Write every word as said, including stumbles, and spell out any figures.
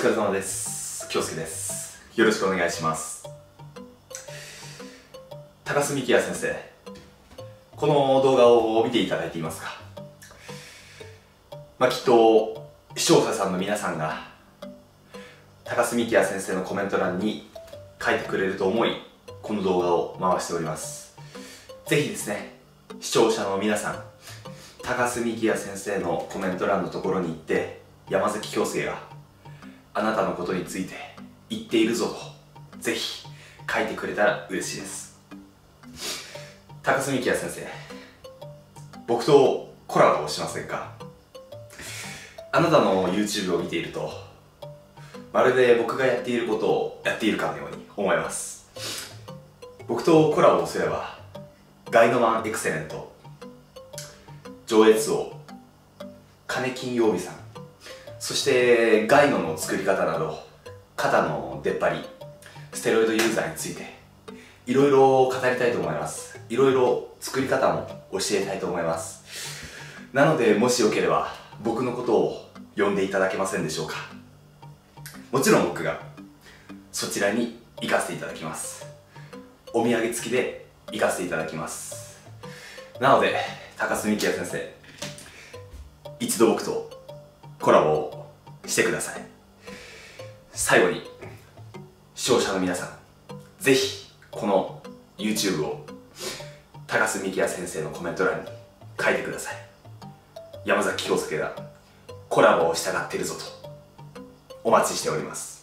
疲れ様です。京介です。よろしくお願いします。高須幹也先生、この動画を見ていただいていますか？まあ、きっと視聴者さんの皆さんが高須幹也先生のコメント欄に書いてくれると思い、この動画を回しております。ぜひですね、視聴者の皆さん、高須幹也先生のコメント欄のところに行って、山崎京介があなたのことについて言っているぞとぜひ書いてくれたら嬉しいです。高須幹也先生、僕とコラボをしませんか？あなたの YouTube を見ていると、まるで僕がやっていることをやっているかのように思います。僕とコラボをすれば、ガイドマンエクセレント、上越王、金金曜日さん、そしてガイノの作り方など、肩の出っ張り、ステロイドユーザーについていろいろ語りたいと思います。いろいろ作り方も教えたいと思います。なので、もしよければ僕のことを呼んでいただけませんでしょうか？もちろん僕がそちらに行かせていただきます。お土産付きで行かせていただきます。なので、高須幹也先生、一度僕とコラボをしてください。最後に視聴者の皆さん、ぜひこの YouTube を高須幹也先生のコメント欄に書いてください。山崎京介がコラボをしたがっているぞとお待ちしております。